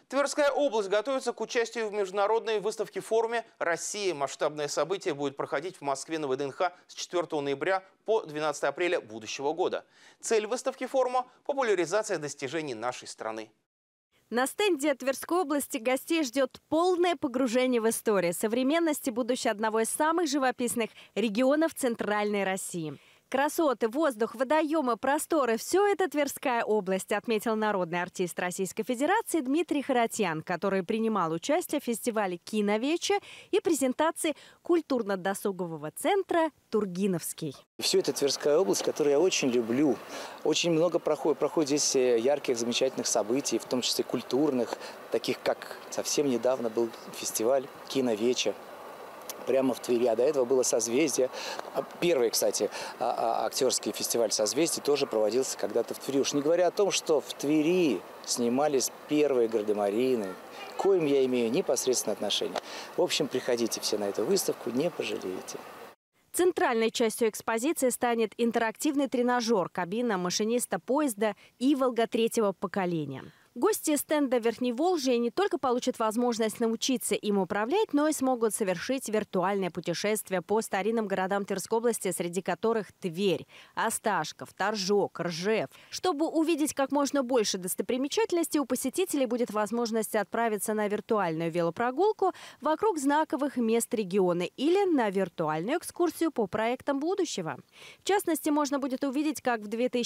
Тверская область готовится к участию в международной выставке-форуме «Россия». Масштабное событие будет проходить в Москве на ВДНХ с 4 ноября по 12 апреля будущего года. Цель выставки-форума – популяризация достижений нашей страны. На стенде Тверской области гостей ждет полное погружение в историю современности, будущее одного из самых живописных регионов Центральной России. Красоты, воздух, водоемы, просторы – все это Тверская область, отметил народный артист Российской Федерации Дмитрий Харатьян, который принимал участие в фестивале «Киновече» и презентации культурно-досугового центра «Тургиновский». Все это Тверская область, которую я очень люблю. Очень много проходит здесь ярких, замечательных событий, в том числе культурных, таких как совсем недавно был фестиваль «Киновече». Прямо в Твери. А до этого было «Созвездие». Первый, кстати, актерский фестиваль «Созвездие» тоже проводился когда-то в Твери. Уж не говоря о том, что в Твери снимались первые гардемарины, к коим я имею непосредственное отношение. В общем, приходите все на эту выставку, не пожалеете. Центральной частью экспозиции станет интерактивный тренажер, кабина машиниста поезда «Иволга» третьего поколения. Гости стенда Верхневолжья не только получат возможность научиться им управлять, но и смогут совершить виртуальное путешествие по старинным городам Тверской области, среди которых Тверь, Осташков, Торжок, Ржев. Чтобы увидеть как можно больше достопримечательностей, у посетителей будет возможность отправиться на виртуальную велопрогулку вокруг знаковых мест региона или на виртуальную экскурсию по проектам будущего. В частности, можно будет увидеть, как в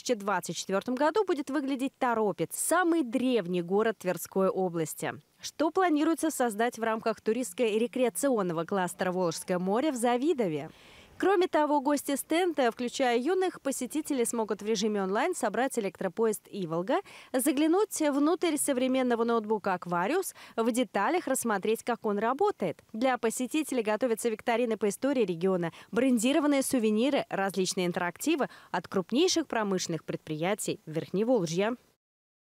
2024 году будет выглядеть Торопец, самый древний город Тверской области. Что планируется создать в рамках туристско-рекреационного кластера «Волжское море» в Завидове? Кроме того, гости стенда, включая юных посетителей, смогут в режиме онлайн собрать электропоезд «Иволга», заглянуть внутрь современного ноутбука «Аквариус», в деталях рассмотреть, как он работает. Для посетителей готовятся викторины по истории региона, брендированные сувениры, различные интерактивы от крупнейших промышленных предприятий Верхневолжья.